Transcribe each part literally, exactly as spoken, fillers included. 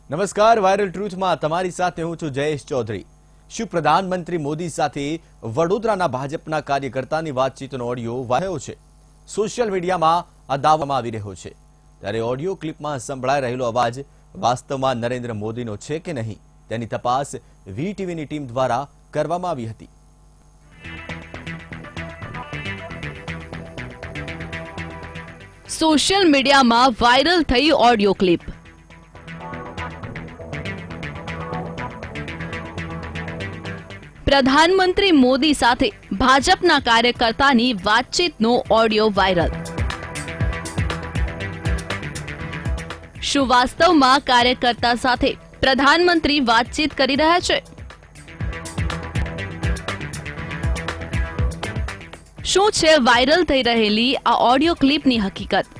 નમસ્કાર, વાયરલ ટ્રુથમાં તમારી સાથે હું છું જયેશ ચૌધરી। શું પ્રધાનમંત્રી મોદી સાથે વડોદરાના ભાજપના કાર્યકર્તાની વાતચીતનો ઓડિયો વાયરલ છે? સોશિયલ મીડિયામાં આ દાવામાં આવી રહ્યો છે, ત્યારે ઓડિયો ક્લિપમાં સંભળાઈ રહેલો અવાજ વાસ્તવમાં નરેન્દ્ર મોદીનો છે કે નહીં, તેની તપાસ વીટીવીની ટીમ દ્વારા કરવામાં આવી હતી। સોશિયલ મીડિયામાં વાયરલ થઈ ઓડિયો ક્લિપ। પ્રધાનમંત્રી મોદી સાથે ભાજપના કાર્યકર્તાની વાતચીતનો ઓડિયો વાયરલ। શું વાસ્તવમાં કાર્યકર્તા સાથે પ્રધાનમંત્રી વાતચીત કરી રહ્યા છે? શું છે વાયરલ થઈ રહેલી આ ઓડિયો ક્લિપની હકીકત?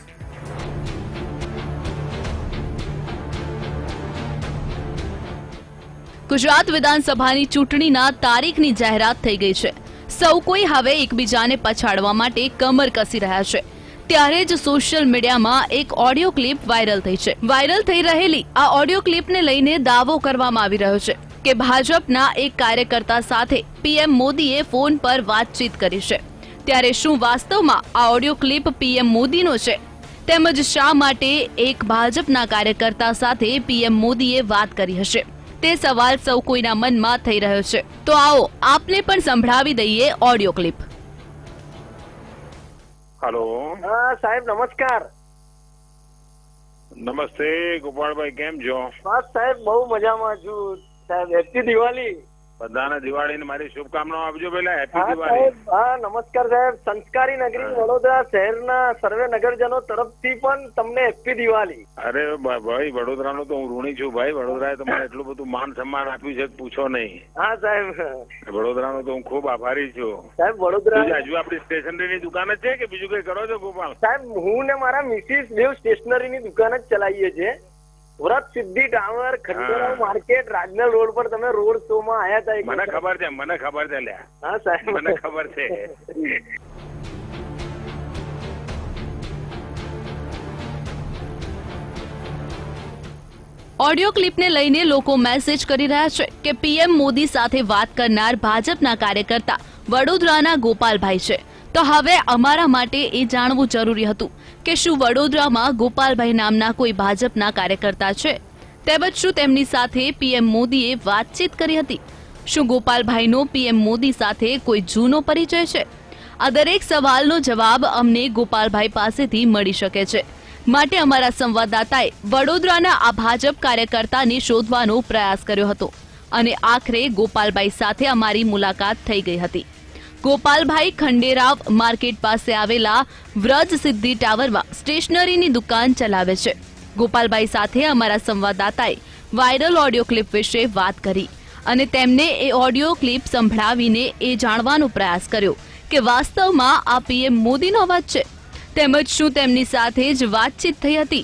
ગુજરાત વિધાનસભાની ચૂંટણીના તારીખની જાહેરાત થઈ ગઈ છે। સૌ કોઈ હવે એકબીજાને પછાડવા માટે કમર કસી રહ્યા છે, ત્યારે જ સોશિયલ મીડિયામાં એક ઓડિયો ક્લિપ વાયરલ થઈ છે। વાયરલ થઈ રહેલી આ ઓડિયો ક્લિપને લઈને દાવો કરવામાં આવી રહ્યો છે કે ભાજપના એક કાર્યકર્તા સાથે પીએમ મોદીએ ફોન પર વાતચીત કરી છે। ત્યારે શું વાસ્તવમાં આ ઓડિયો ક્લિપ પીએમ મોદીનો છે, તેમજ શા માટે એક ભાજપના કાર્યકર્તા સાથે પીએમ મોદીએ વાત કરી હશે, તે સવાલ સૌ કોઈના મનમાં થઈ રહ્યો છે। તો આવો આપને પણ સંભળાવી દઈએ ઓડિયો ક્લિપ। हेलो हाँ साहेब नमस्कार। नमस्ते गोपाल भाई, केम जो? बस साहेब बहु मजा में छू साहेब। हैप्पी दिवाली। बधाने दिवाળી ની મારી શુભકામનાઓ આપજો। પહેલા હેપી हाँ દિવાળી। साहेब हाँ नमस्कार साहेब। संस्कारी नगरी वडोदरा शહેરના સર્વે નગરજનો તરફથી પણ તમને હેપી દિવાળી। અરે ભાઈ, વડોદરાનો તો હું ઋણી છું ભાઈ। વડોદરાએ તમારે એટલું બધું માન સન્માન આપ્યું છે, પૂછો નહીં। હા સાહેબ, વડોદરાનો તો હું ખૂબ આભારી છું સાહેબ। વડોદરા હજુ આપણી સ્ટેશનરીની દુકાન જ છે કે બીજું કઈ કરો છો ગોપાલ? સાહેબ હું ને મારા મિસિસ દેવ સ્ટેશનરીની દુકાન જ ચલાવીએ છીએ। વ્રત સિદ્ધિ ટાવર, ખંડેરાવ માર્કેટ, રાજનલ રોડ પર તમે રોડ શો માં આયા હતા। મને ખબર છે, મને ખબર છે લ્યા। હા સાહેબ મને ખબર છે। ઓડિયો ક્લિપને લઈને લોકો મેસેજ કરી રહ્યા છે કે પીએમ મોદી સાથે વાત કરનાર ભાજપના કાર્યકર્તા વડોદરાના ગોપાલભાઈ છે। તો હવે અમારા માટે એ જાણવું જરૂરી હતું કે શું વડોદરામાં ગોપાલભાઈ નામના કોઈ ભાજપના કાર્યકર્તા છે, તેમજ શું તેમની સાથે પીએમ મોદીએ વાતચીત કરી હતી? શું ગોપાલભાઈનો પીએમ મોદી સાથે કોઈ જૂનો પરિચય છે? આ દરેક સવાલનો જવાબ અમને ગોપાલભાઈ પાસેથી મળી શકે છે, માટે અમારા સંવાદદાતાએ વડોદરાના આ ભાજપ કાર્યકર્તાને શોધવાનો પ્રયાસ કર્યો હતો અને આખરે ગોપાલભાઈ સાથે અમારી મુલાકાત થઈ ગઈ હતી। ગોપાલભાઈ ખંડેરાવ માર્કેટ પાસે આવેલા વ્રજ સિદ્ધિ ટાવરમાં સ્ટેશનરીની દુકાન ચલાવે છે। ગોપાલભાઈ સાથે અમારા સંવાદદાતાએ વાયરલ ઓડિયો ક્લિપ વિશે વાત કરી અને તેમને એ ઓડિયો ક્લિપ સંભળાવીને એ જાણવાનો પ્રયાસ કર્યો કે વાસ્તવમાં આ પીએમ મોદીનો અવાજ છે, તેમજ શું તેમની સાથે જ વાતચીત થઈ હતી।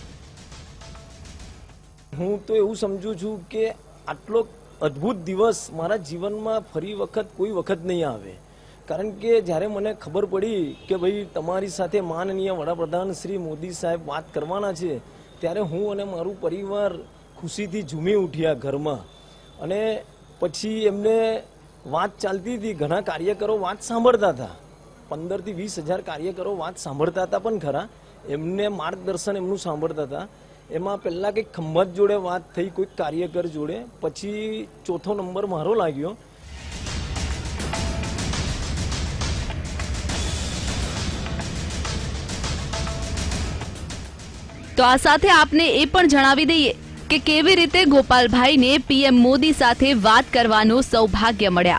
હું તો એવું સમજુ છું કે આટલો અદ્ભુત દિવસ મારા જીવનમાં ફરી વખત કોઈ વખત નહીં આવે, કારણ કે જ્યારે મને ખબર પડી કે ભાઈ તમારી સાથે માનનીય વડાપ્રધાન શ્રી મોદી સાહેબ વાત કરવાના છે, ત્યારે હું અને મારું પરિવાર ખુશીથી ઝૂમી ઉઠ્યા ઘરમાં। અને પછી એમને વાત ચાલતી હતી, ઘણા કાર્યકરો વાત સાંભળતા હતા, પંદરથી વીસ હજાર કાર્યકરો વાત સાંભળતા હતા પણ ખરા, એમને માર્ગદર્શન એમનું સાંભળતા હતા। એમાં પહેલાં કંઈક ખંભાત જોડે વાત થઈ, કોઈક કાર્યકર જોડે, પછી ચોથો નંબર મારો લાગ્યો। તો આ સાથે આપને એ પણ જણાવી દઈએ કે કેવી રીતે ગોપાલભાઈને પીએમ મોદી સાથે વાત કરવાનું સૌભાગ્ય મળ્યા।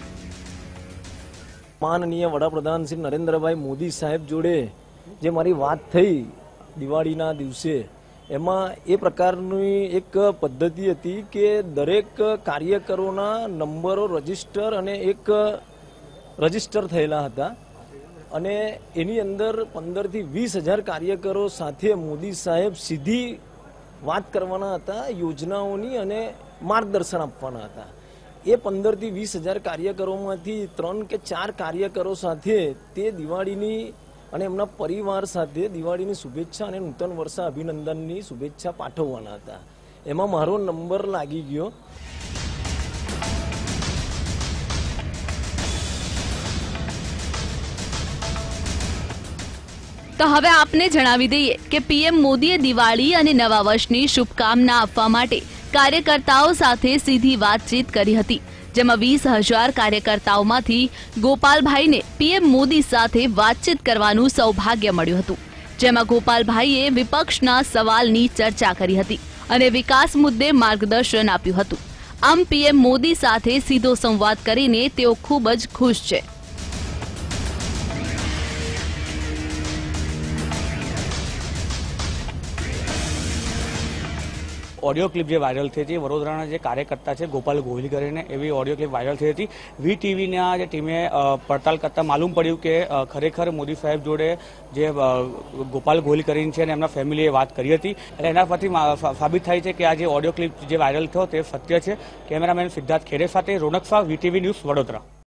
માનનીય વડાપ્રધાન શ્રી નરેન્દ્રભાઈ મોદી સાહેબ જોડે જે મારી વાત થઈ દિવાળીના દિવસે, એમાં એ પ્રકારની એક પદ્ધતિ હતી કે દરેક કાર્યકરોના નંબરો રજીસ્ટર અને એક રજીસ્ટર થયેલા હતા અને એની અંદર પંદરથી વીસ હજાર કાર્યકરો સાથે મોદી સાહેબ સીધી વાત કરવાના હતા, યોજનાઓની અને માર્ગદર્શન આપવાના હતા। એ પંદરથી વીસ હજાર કાર્યકરોમાંથી ત્રણ કે ચાર કાર્યકરો સાથે તે દિવાળીની અને એમના પરિવાર સાથે દિવાળીની શુભેચ્છા અને નૂતન વર્ષા અભિનંદનની શુભેચ્છા પાઠવવાના હતા। એમાં મારો નંબર લાગી ગયો. તો હવે આપને જણાવી દઈએ કે પીએમ મોદીએ દિવાળી અને નવા વર્ષની શુભકામના આપવા માટે કાર્યકર્તાઓ સાથે સીધી વાતચીત કરી હતી, જેમાં વીસ હજાર કાર્યકર્તાઓમાંથી ગોપાલભાઈને પીએમ મોદી સાથે વાતચીત કરવાનું સૌભાગ્ય મળ્યું હતું, જેમાં ગોપાલભાઈએ વિપક્ષના સવાલની ચર્ચા કરી હતી અને વિકાસ મુદ્દે માર્ગદર્શન આપ્યું હતું. આમ પીએમ મોદી સાથે સીધો સંવાદ કરીને તેઓ ખૂબ જ ખુશ છે. ઓડિયો ક્લિપ જે વાયરલ થઈ હતી, વડોદરાના જે કાર્યકર્તા છે ગોપાલ ગોહિલ કરીને એવી ઓડિયો ક્લિપ વાયરલ થઈ હતી. વી ટીવીના જે ટીમે પડતાલ કરતા માલુમ પડ્યું કે ખરેખર મોદી સાહેબ જોડે જે ગોપાલ ગોહિલ કરીને છે અને એમના ફેમિલીએ વાત કરી હતી. એટલે એના પરથી સાબિત થાય છે કે આ જે ઓડિયો ક્લિપ જે વાયરલ થયો તે સત્ય છે. કેમેરામેન સિદ્ધાર્થ ખેરે સાથે Ronak Shah, V TV news, Vadodara.